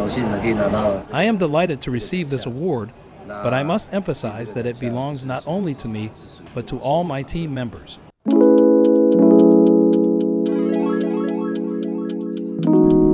荣幸的可以拿到。 I am delighted to receive this award, but I must emphasize that it belongs not only to me, but to all my team members.